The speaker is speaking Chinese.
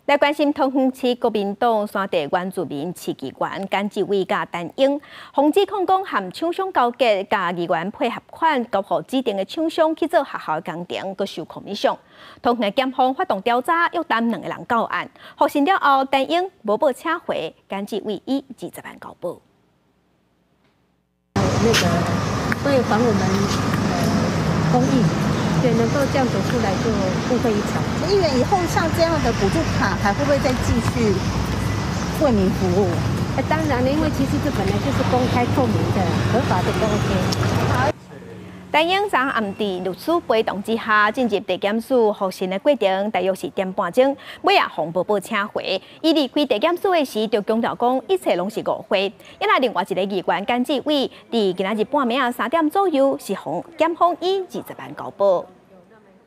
来关心桃园市国民党山地原住民市议员简志伟甲陈英，防止控工和厂商交结，甲议员配合款交予指定的厂商去做学校工程，佮受控米上。桃园检方发动调查，约谈2个人到案。获审了后，陈英无报请回，简志伟以20万交保。 会还我们公益。 对，能够这样走出来就不会一场。 议员以后像这样的补助卡，还会不会再继续为民服务？ 当然了，因为其实这本来就是公开透明的、合法的都 OK。 陈英昨暗伫律师陪同之下进入地检署复审的过程，大约是1点半钟，尾也红无报请回。伊离开地检署的时，就强调讲一切拢是误会。因来另外一个议员简志伟，伫今仔日半暝3点左右，是检方以20万交保。